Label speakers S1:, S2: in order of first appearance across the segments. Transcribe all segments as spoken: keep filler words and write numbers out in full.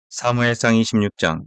S1: 사무엘상 이십육 장.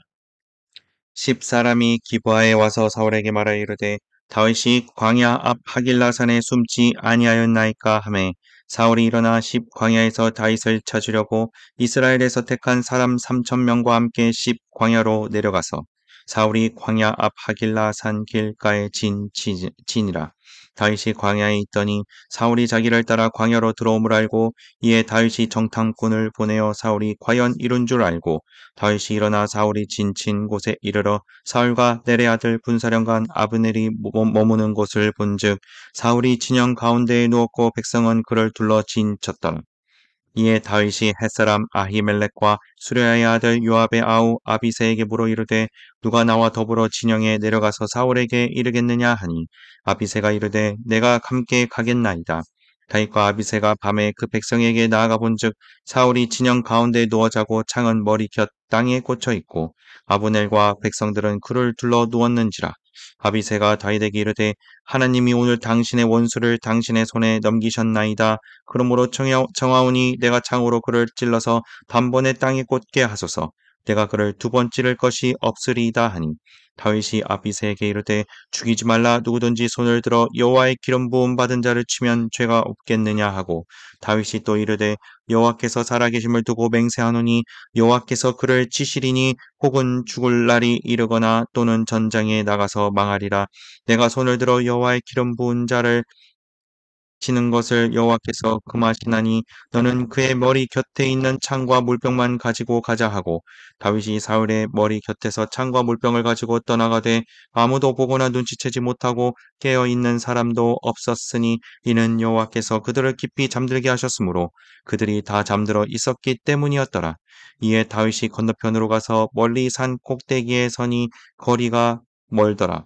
S1: 십 사람이 기브아에 와서 사울에게 말하여 이르되 다윗이 광야 앞 하길라산에 숨지 아니하였나이까 하매 사울이 일어나 십 광야에서 다윗을 찾으려고 이스라엘에서 택한 사람 삼천 명과 함께 십 광야로 내려가서 사울이 광야 앞 하길라산 길가에 진, 진, 진이라. 다윗이 광야에 있더니 사울이 자기를 따라 광야로 들어옴을 알고 이에 다윗이 정탐꾼을 보내어 사울이 과연 이룬 줄 알고 다윗이 일어나 사울이 진친 곳에 이르러 사울과 넬의 아들 군사령관 아브넬이 머무는 곳을 본즉 사울이 진영 가운데에 누웠고 백성은 그를 둘러 진쳤더라. 이에 다윗이 햇사람 아히멜렉과 수레아의 아들 요압의 아우 아비새에게 물어 이르되 누가 나와 더불어 진영에 내려가서 사울에게 이르겠느냐 하니 아비새가 이르되 내가 함께 가겠나이다. 다윗과 아비새가 밤에 그 백성에게 나아가 본즉 사울이 진영 가운데 누워 자고 창은 머리 곁 땅에 꽂혀 있고 아브넬과 백성들은 그를 둘러 누웠는지라. 아비새가 다윗에게 이르되 하나님이 오늘 당신의 원수를 당신의 손에 넘기셨나이다. 그러므로 청하오니 내가 창으로 그를 찔러서 단번에 땅에 꽂게 하소서. 내가 그를 두 번 찌를 것이 없으리이다 하니 다윗이 아비새에게 이르되 죽이지 말라. 누구든지 손을 들어 여호와의 기름 부음 받은 자를 치면 죄가 없겠느냐 하고 다윗이 또 이르되 여호와께서 살아계심을 두고 맹세하노니 여호와께서 그를 치시리니 혹은 죽을 날이 이르거나 또는 전장에 나가서 망하리라. 내가 손을 들어 여호와의 기름 부은 자를 치는 것을 여호와께서 금하시나니 너는 그의 머리 곁에 있는 창과 물병만 가지고 가자 하고 다윗이 사울의 머리 곁에서 창과 물병을 가지고 떠나가되 아무도 보거나 눈치채지 못하고 깨어 있는 사람도 없었으니 이는 여호와께서 그들을 깊이 잠들게 하셨으므로 그들이 다 잠들어 있었기 때문이었더라. 이에 다윗이 건너편으로 가서 멀리 산 꼭대기에 서니 거리가 멀더라.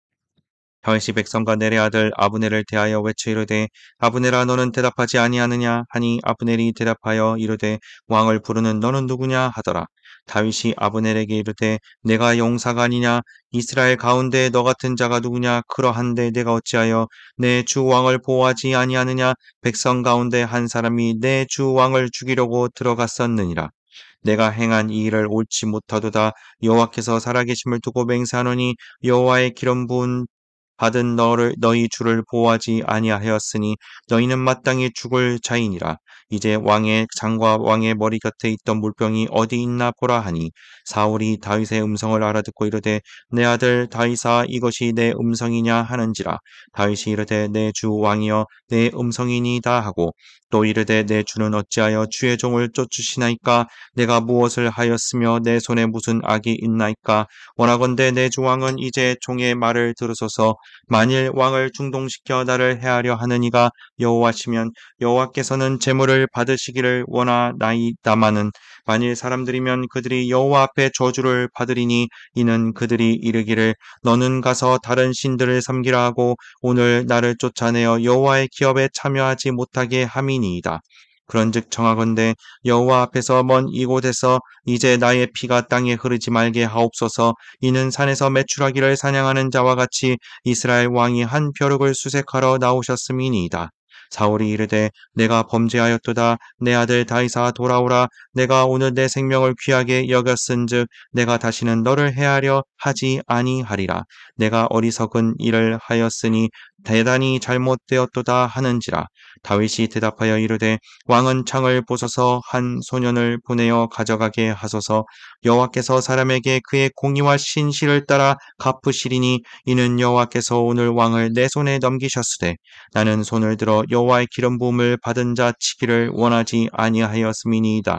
S1: 다윗이 백성과 넬의 아들 아브넬을 대하여 외쳐 이르되 아브넬아 너는 대답하지 아니하느냐 하니 아브넬이 대답하여 이르되 왕을 부르는 너는 누구냐 하더라. 다윗이 아브넬에게 이르되 내가 용사가 아니냐 이스라엘 가운데 너 같은 자가 누구냐 그러한데 내가 어찌하여 내 주 왕을 보호하지 아니하느냐 백성 가운데 한 사람이 내 주 왕을 죽이려고 들어갔었느니라. 내가 행한 이 일을 옳지 못하도다. 여호와께서 살아계심을 두고 맹세하노니 여호와의 기름 부은 받은 너를 너희 주를 보호하지 아니하였으니 너희는 마땅히 죽을 자이니라. 이제 왕의 장과 왕의 머리 곁에 있던 물병이 어디 있나 보라 하니 사울이 다윗의 음성을 알아듣고 이르되 내 아들 다윗아 이것이 내 음성이냐 하는지라. 다윗이 이르되 내 주 왕이여 내 음성이니이다 하고 또 이르되 내 주는 어찌하여 주의 종을 쫓으시나이까 내가 무엇을 하였으며 내 손에 무슨 악이 있나이까 원하건대 내 주 왕은 이제 종의 말을 들으소서. 만일 왕을 중동시켜 나를 해하려 하느니가 여호와시면 여호와께서는 재물을 받으시기를 원하나이다마는 만일 사람들이면 그들이 여호와 앞에 저주를 받으리니 이는 그들이 이르기를 너는 가서 다른 신들을 섬기라 하고 오늘 나를 쫓아내어 여호와의 기업에 참여하지 못하게 함이니이다. 그런즉 청하건대 여호와 앞에서 먼 이곳에서 이제 나의 피가 땅에 흐르지 말게 하옵소서. 이는 산에서 메추라기를 사냥하는 자와 같이 이스라엘 왕이 한 벼룩을 수색하러 나오셨음이니이다. 사울이 이르되 내가 범죄하였도다. 내 아들 다윗아 돌아오라. 내가 오늘 내 생명을 귀하게 여겼은즉 내가 다시는 너를 해하려 하지 아니하리라. 내가 어리석은 일을 하였으니 대단히 잘못되었도다 하는지라. 다윗이 대답하여 이르되 왕은 창을 부숴서 한 소년을 보내어 가져가게 하소서. 여호와께서 사람에게 그의 공의와 신실을 따라 갚으시리니 이는 여호와께서 오늘 왕을 내 손에 넘기셨으되 나는 손을 들어 여호와의 기름 부음을 받은 자 치기를 원하지 아니하였음이니이다.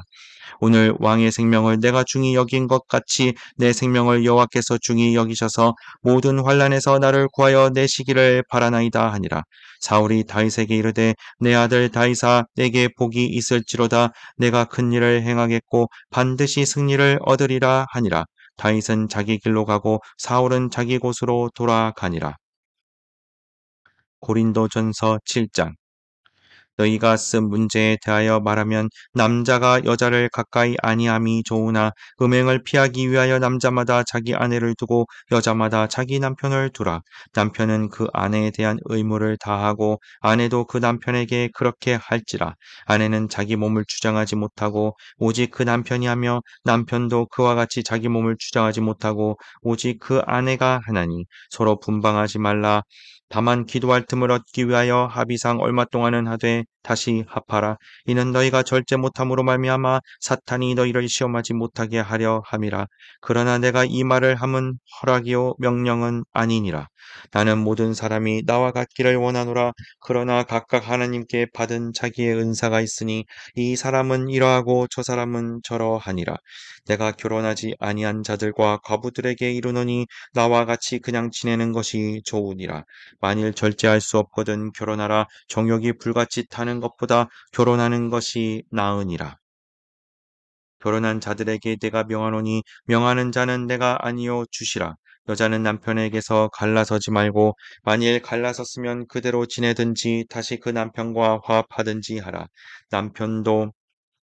S1: 오늘 왕의 생명을 내가 중히 여긴 것 같이 내 생명을 여호와께서 중히 여기셔서 모든 환난에서 나를 구하여 내시기를 바라나이다 하니라. 사울이 다윗에게 이르되 내 아들 다윗아 내게 복이 있을지로다. 내가 큰 일을 행하겠고 반드시 승리를 얻으리라 하니라. 다윗은 자기 길로 가고 사울은 자기 곳으로 돌아가니라. 고린도전서 칠 장. 너희가 쓴 문제에 대하여 말하면 남자가 여자를 가까이 아니함이 좋으나 음행을 피하기 위하여 남자마다 자기 아내를 두고 여자마다 자기 남편을 두라. 남편은 그 아내에 대한 의무를 다하고 아내도 그 남편에게 그렇게 할지라. 아내는 자기 몸을 주장하지 못하고 오직 그 남편이 하며 남편도 그와 같이 자기 몸을 주장하지 못하고 오직 그 아내가 하나니 서로 분방하지 말라. 다만 기도할 틈을 얻기 위하여 합의상 얼마 동안은 하되 다시 합하라. 이는 너희가 절제 못함으로 말미암아 사탄이 너희를 시험하지 못하게 하려 함이라. 그러나 내가 이 말을 함은 허락이요 명령은 아니니라. 나는 모든 사람이 나와 같기를 원하노라. 그러나 각각 하나님께 받은 자기의 은사가 있으니 이 사람은 이러하고 저 사람은 저러하니라. 내가 결혼하지 아니한 자들과 과부들에게 이르노니 나와 같이 그냥 지내는 것이 좋으니라. 만일 절제할 수 없거든 결혼하라. 정욕이 불같이 타는 것보다 결혼하는 것이 나으니라. 결혼한 자들에게 내가 명하노니 명하는 자는 내가 아니요 주시라. 여자는 남편에게서 갈라서지 말고 만일 갈라섰으면 그대로 지내든지 다시 그 남편과 화합하든지 하라. 남편도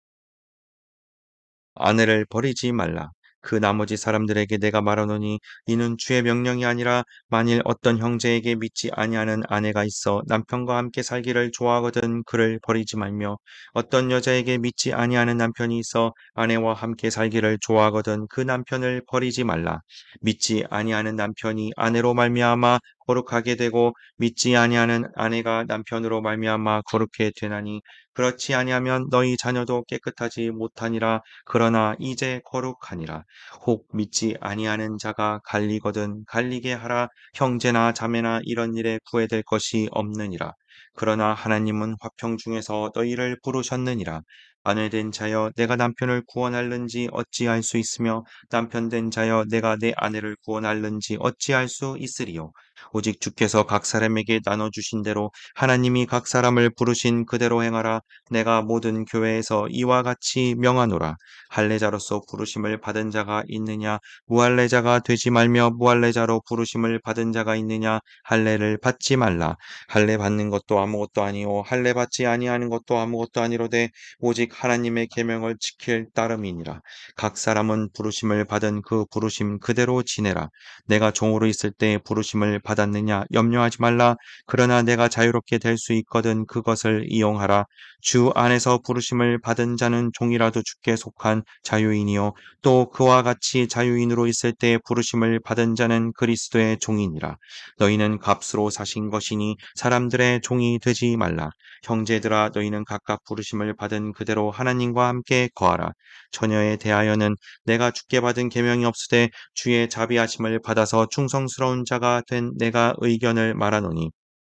S1: 아내를 버리지 말라. 그 나머지 사람들에게 내가 말하노니 이는 주의 명령이 아니라 만일 어떤 형제에게 믿지 아니하는 아내가 있어 남편과 함께 살기를 좋아하거든 그를 버리지 말며 어떤 여자에게 믿지 아니하는 남편이 있어 아내와 함께 살기를 좋아하거든 그 남편을 버리지 말라. 믿지 아니하는 남편이 아내로 말미암아 거룩하게 되고 믿지 아니하는 아내가 남편으로 말미암아 거룩해 되나니 그렇지 아니하면 너희 자녀도 깨끗하지 못하니라. 그러나 이제 거룩하니라. 혹 믿지 아니하는 자가 갈리거든 갈리게 하라. 형제나 자매나 이런 일에 구애될 것이 없느니라. 그러나 하나님은 화평 중에서 너희를 부르셨느니라. 아내된 자여 내가 남편을 구원할는지 어찌할 수 있으며 남편된 자여 내가 내 아내를 구원할는지 어찌할 수 있으리요. 오직 주께서 각 사람에게 나눠주신 대로 하나님이 각 사람을 부르신 그대로 행하라. 내가 모든 교회에서 이와 같이 명하노라. 할례자로서 부르심을 받은 자가 있느냐? 무할례자가 되지 말며 무할례자로 부르심을 받은 자가 있느냐? 할례를 받지 말라. 할례 받는 것도 아무것도 아니요 할례 받지 아니하는 것도 아무것도 아니로되 오직 하나님의 계명을 지킬 따름이니라. 각 사람은 부르심을 받은 그 부르심 그대로 지내라. 내가 종으로 있을 때 부르심을 받았느냐? 염려하지 말라. 그러나 내가 자유롭게 될 수 있거든 그것을 이용하라. 주 안에서 부르심을 받은 자는 종이라도 주께 속한 자유인이요 또 그와 같이 자유인으로 있을 때 부르심을 받은 자는 그리스도의 종이니라. 너희는 값으로 사신 것이니 사람들의 종이 되지 말라. 형제들아 너희는 각각 부르심을 받은 그대로 하나님과 함께 거하라. 처녀에 대하여는 내가 주께 받은 계명이 없으되 주의 자비하심을 받아서 충성스러운 자가 된 내가 의견을 말하노니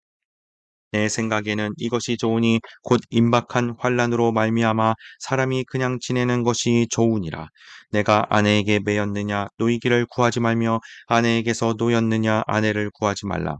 S1: 내 생각에는 이것이 좋으니 곧 임박한 환란으로 말미암아 사람이 그냥 지내는 것이 좋으니라. 내가 아내에게 매였느냐 노이기를 구하지 말며 아내에게서 노였느냐 아내를 구하지 말라.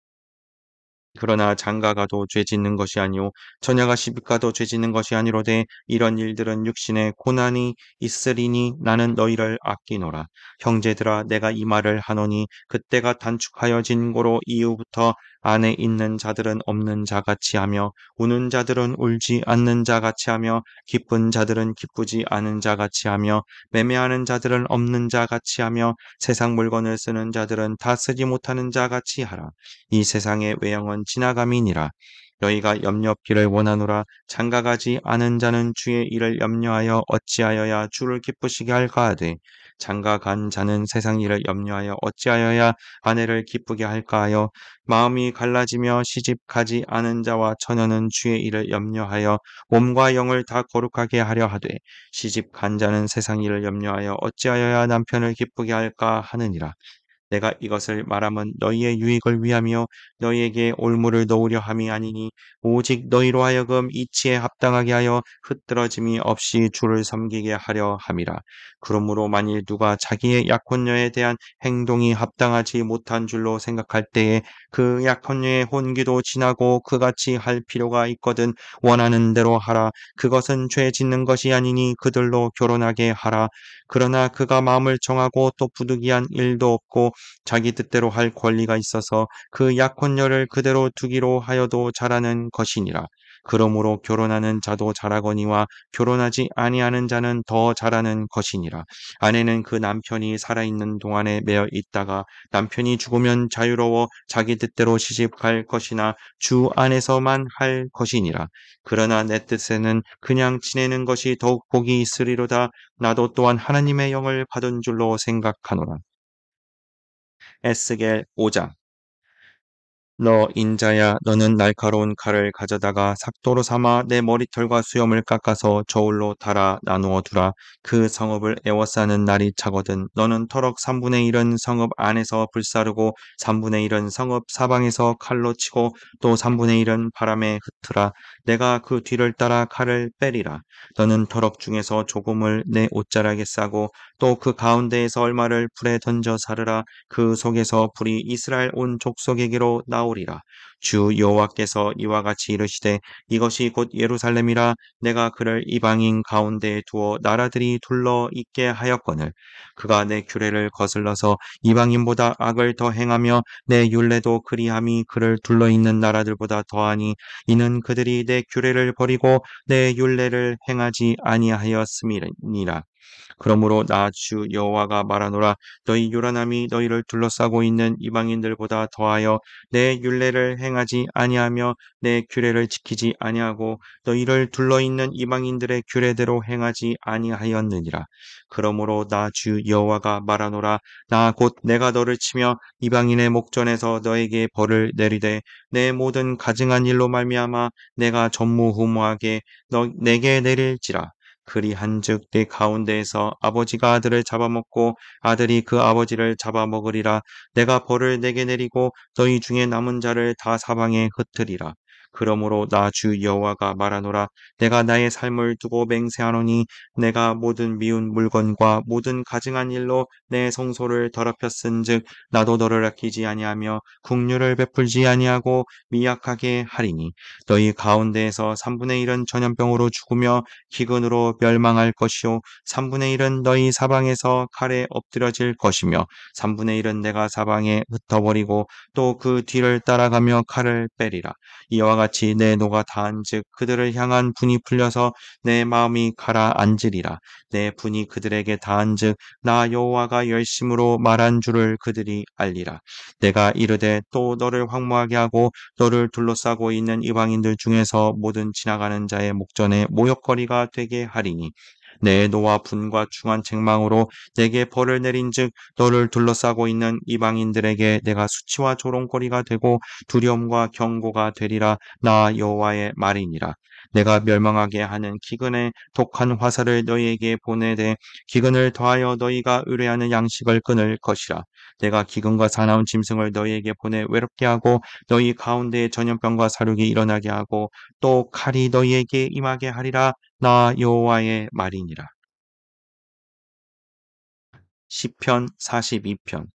S1: 그러나 장가가도 죄 짓는 것이 아니요 처녀가 시집가도 죄 짓는 것이 아니로되 이런 일들은 육신에 고난이 있으리니 나는 너희를 아끼노라. 형제들아 내가 이 말을 하노니 그때가 단축하여진 고로 이후부터 안에 있는 자들은 없는 자같이 하며 우는 자들은 울지 않는 자같이 하며 기쁜 자들은 기쁘지 않은 자같이 하며 매매하는 자들은 없는 자같이 하며 세상 물건을 쓰는 자들은 다 쓰지 못하는 자같이 하라. 이 세상의 외형은 지나감이니라. 너희가 염려 없기를 원하노라. 장가가지 않은 자는 주의 일을 염려하여 어찌하여야 주를 기쁘시게 할까 하되 장가간 자는 세상 일을 염려하여 어찌하여야 아내를 기쁘게 할까 하여 마음이 갈라지며 시집 가지 않은 자와 처녀는 주의 일을 염려하여 몸과 영을 다 거룩하게 하려 하되 시집 간 자는 세상 일을 염려하여 어찌하여야 남편을 기쁘게 할까 하느니라. 내가 이것을 말함은 너희의 유익을 위하며 너희에게 올무를 놓으려 함이 아니니 오직 너희로 하여금 이치에 합당하게 하여 흩들어짐이 없이 주를 섬기게 하려 함이라. 그러므로 만일 누가 자기의 약혼녀에 대한 행동이 합당하지 못한 줄로 생각할 때에 그 약혼녀의 혼기도 지나고 그같이 할 필요가 있거든 원하는 대로 하라. 그것은 죄 짓는 것이 아니니 그들로 결혼하게 하라. 그러나 그가 마음을 정하고 또 부득이한 일도 없고 자기 뜻대로 할 권리가 있어서 그 약혼녀를 그대로 두기로 하여도 잘하는 것이니라. 그러므로 결혼하는 자도 잘하거니와 결혼하지 아니하는 자는 더 잘하는 것이니라. 아내는 그 남편이 살아있는 동안에 매어 있다가 남편이 죽으면 자유로워 자기 뜻대로 시집갈 것이나 주 안에서만 할 것이니라. 그러나 내 뜻에는 그냥 지내는 것이 더욱 복이 있으리로다. 나도 또한 하나님의 영을 받은 줄로 생각하노라. 에스겔 오 장. 너 인자야, 너는 날카로운 칼을 가져다가 삭도로 삼아 내 머리털과 수염을 깎아서 저울로 달아 나누어 두라. 그 성읍을 에워싸는 날이 차거든. 너는 터럭 삼분의 일은 성읍 안에서 불사르고 삼분의 일은 성읍 사방에서 칼로 치고 또 삼분의 일은 바람에 흩으라. 내가 그 뒤를 따라 칼을 빼리라. 너는 터럭 중에서 조금을 내 옷자락에 싸고 또 그 가운데에서 얼마를 불에 던져 사르라. 그 속에서 불이 이스라엘 온 족속에게로 나오리라. 주 여호와께서 이와 같이 이르시되 이것이 곧 예루살렘이라. 내가 그를 이방인 가운데에 두어 나라들이 둘러 있게 하였거늘 그가 내 규례를 거슬러서 이방인보다 악을 더 행하며 내 율례도 그리함이 그를 둘러 있는 나라들보다 더하니 이는 그들이 내 규례를 버리고 내 율례를 행하지 아니하였음이니라. 그러므로 나 주 여호와가 말하노라. 너희 요란함이 너희를 둘러싸고 있는 이방인들보다 더하여 내 율례를 행하지 아니하며 내 규례를 지키지 아니하고 너희를 둘러있는 이방인들의 규례대로 행하지 아니하였느니라. 그러므로 나 주 여호와가 말하노라. 나 곧 내가 너를 치며 이방인의 목전에서 너에게 벌을 내리되 내 모든 가증한 일로 말미암아 내가 전무후무하게 너 내게 내릴지라. 그리한즉 내 가운데에서 아버지가 아들을 잡아먹고 아들이 그 아버지를 잡아먹으리라. 내가 벌을 내게 내리고 너희 중에 남은 자를 다 사방에 흩으리라. 그러므로 나 주 여호와가 말하노라. 내가 나의 삶을 두고 맹세하노니 내가 모든 미운 물건과 모든 가증한 일로 내 성소를 더럽혔은즉 나도 너를 아끼지 아니하며 국류를 베풀지 아니하고 미약하게 하리니 너희 가운데에서 삼분의 일은 전염병으로 죽으며 기근으로 멸망할 것이요 삼분의 일은 너희 사방에서 칼에 엎드려질 것이며 삼분의 일은 내가 사방에 흩어버리고 또 그 뒤를 따라가며 칼을 빼리라. 이와 같이 내 노가 다한즉 그들을 향한 분이 풀려서 내 마음이 가라앉으리라. 내 분이 그들에게 다한즉 나 여호와가 열심으로 말한 줄을 그들이 알리라. 내가 이르되 또 너를 황무하게 하고 너를 둘러싸고 있는 이방인들 중에서 모든 지나가는 자의 목전에 모욕거리가 되게 하리니 내 노와 분과 중한 책망으로 내게 벌을 내린즉 너를 둘러싸고 있는 이방인들에게 내가 수치와 조롱거리가 되고 두려움과 경고가 되리라. 나 여호와의 말이니라. 내가 멸망하게 하는 기근의 독한 화살을 너희에게 보내되 기근을 더하여 너희가 의뢰하는 양식을 끊을 것이라. 내가 기근과 사나운 짐승을 너희에게 보내 외롭게 하고 너희 가운데에 전염병과 사륙이 일어나게 하고 또 칼이 너희에게 임하게 하리라. 나 여호와의 말이니라. 시편 사십이 편.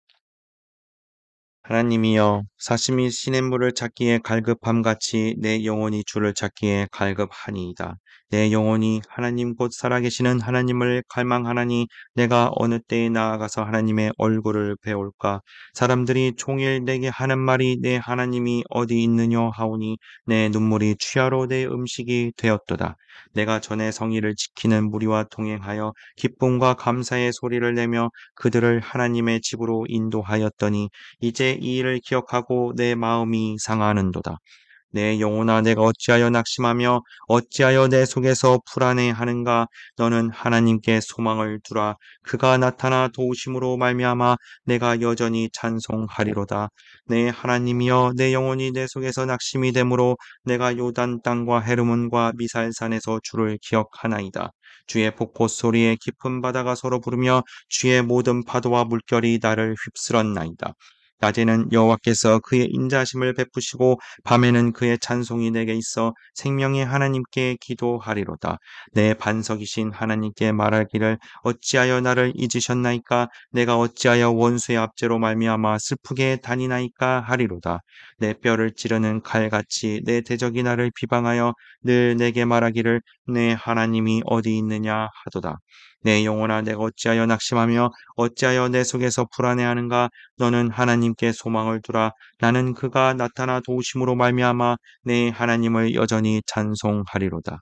S1: 하나님이여, 사심이 시냇물을 찾기에 갈급함같이 내 영혼이 주를 찾기에 갈급하니이다. 내 영혼이 하나님 곧 살아계시는 하나님을 갈망하나니 내가 어느 때에 나아가서 하나님의 얼굴을 배울까. 사람들이 종일 내게 하는 말이 내 하나님이 어디 있느냐 하오니 내 눈물이 취하로 내 음식이 되었도다. 내가 전에 성의를 지키는 무리와 동행하여 기쁨과 감사의 소리를 내며 그들을 하나님의 집으로 인도하였더니 이제 이 일을 기억하고 내 마음이 상하는도다. 내 영혼아, 내가 어찌하여 낙심하며 어찌하여 내 속에서 불안해하는가. 너는 하나님께 소망을 두라. 그가 나타나 도우심으로 말미암아 내가 여전히 찬송하리로다. 내 하나님이여, 내 영혼이 내 속에서 낙심이 되므로 내가 요단 땅과 헤르몬과 미살산에서 주를 기억하나이다. 주의 폭포 소리에 깊은 바다가 서로 부르며 주의 모든 파도와 물결이 나를 휩쓸었나이다. 낮에는 여호와께서 그의 인자심을 베푸시고 밤에는 그의 찬송이 내게 있어 생명의 하나님께 기도하리로다. 내 반석이신 하나님께 말하기를 어찌하여 나를 잊으셨나이까. 내가 어찌하여 원수의 압제로 말미암아 슬프게 다니나이까 하리로다. 내 뼈를 찌르는 칼같이 내 대적이 나를 비방하여 늘 내게 말하기를 내 하나님이 어디 있느냐 하도다. 내 영혼아 내가 어찌하여 낙심하며 어찌하여 내 속에서 불안해하는가. 너는 하나님께 소망을 두라. 나는 그가 나타나 도우심으로 말미암아 내 하나님을 여전히 찬송하리로다.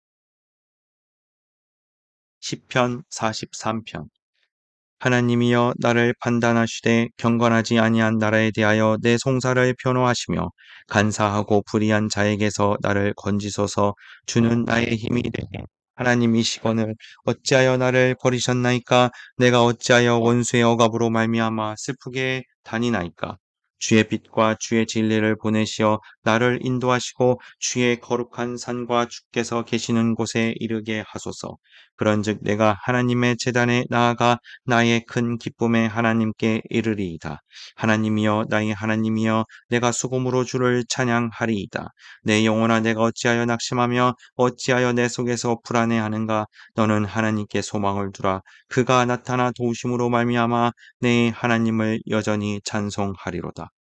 S1: 시편 사십삼 편. 하나님이여 나를 판단하시되 경건하지 아니한 나라에 대하여 내 송사를 변호하시며 간사하고 불의한 자에게서 나를 건지소서. 주는 나의 힘이 되게 하나님이시거늘 어찌하여 나를 버리셨나이까. 내가 어찌하여 원수의 억압으로 말미암아 슬프게 다니나이까. 주의 빛과 주의 진리를 보내시어 나를 인도하시고 주의 거룩한 산과 주께서 계시는 곳에 이르게 하소서. 그런즉 내가 하나님의 제단에 나아가 나의 큰 기쁨에 하나님께 이르리이다. 하나님이여 나의 하나님이여 내가 수금으로 주를 찬양하리이다. 내 영혼아 내가 어찌하여 낙심하며 어찌하여 내 속에서 불안해하는가. 너는 하나님께 소망을 두라. 그가 나타나 도우심으로 말미암아 내 하나님을 여전히 찬송하리로다.